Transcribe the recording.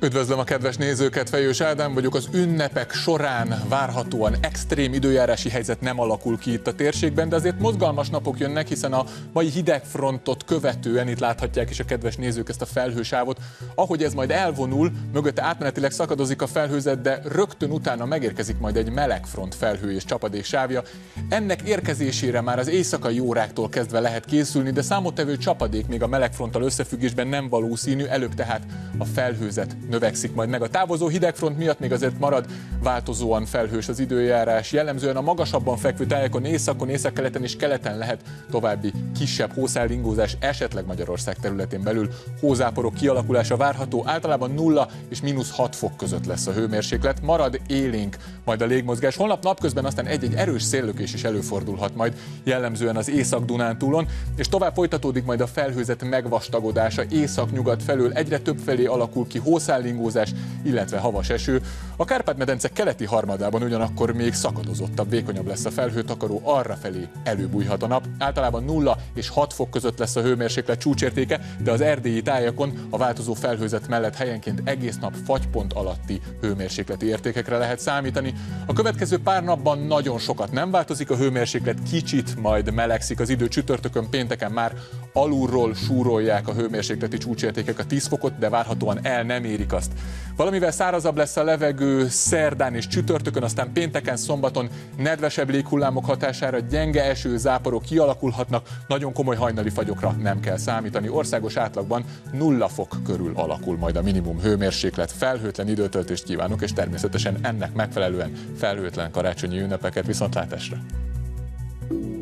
Üdvözlöm a kedves nézőket, Fejős Ádám vagyok. Az ünnepek során várhatóan extrém időjárási helyzet nem alakul ki itt a térségben, de azért mozgalmas napok jönnek, hiszen a mai hidegfrontot követően, itt láthatják is a kedves nézők ezt a felhősávot, ahogy ez majd elvonul, mögötte átmenetileg szakadozik a felhőzet, de rögtön utána megérkezik majd egy melegfront felhő és csapadék sávja. Ennek érkezésére már az éjszakai óráktól kezdve lehet készülni, de számottevő csapadék még a melegfronttal összefüggésben nem valószínű, előbb tehát a felhőzet növekszik majd meg. A távozó hidegfront miatt még azért marad változóan felhős az időjárás. Jellemzően a magasabban fekvő tájakon, északon, északkeleten és keleten lehet további kisebb hószálingózás, esetleg Magyarország területén belül hózáporok kialakulása várható. Általában 0 és -6 fok között lesz a hőmérséklet. Marad élénk majd a légmozgás. Holnap napközben aztán egy-egy erős széllökés is előfordulhat majd, jellemzően az Észak-Dunántúlon, és tovább folytatódik majd a felhőzet megvastagodása észak-nyugat felől, egyre több felé alakul ki hószálingózás, illetve havas eső. A Kárpát-medence keleti harmadában ugyanakkor még szakadozottabb, vékonyabb lesz a felhőtakaró, arrafelé előbújhat a nap. Általában 0 és 6 fok között lesz a hőmérséklet csúcsértéke, de az erdélyi tájakon a változó felhőzet mellett helyenként egész nap fagypont alatti hőmérsékleti értékekre lehet számítani. A következő pár napban nagyon sokat nem változik a hőmérséklet, kicsit majd melegszik az idő. Csütörtökön, pénteken már alulról súrolják a hőmérsékleti csúcsértékek a 10 fokot, de várhatóan el nem érik azt. Valamivel szárazabb lesz a levegő szerdán és csütörtökön, aztán pénteken, szombaton nedvesebb léghullámok hatására gyenge eső, záporok kialakulhatnak, nagyon komoly hajnali fagyokra nem kell számítani. Országos átlagban 0 fok körül alakul majd a minimum hőmérséklet. Felhőtlen időtöltést kívánok, és természetesen ennek megfelelően felhőtlen karácsonyi ünnepeket. Viszontlátásra!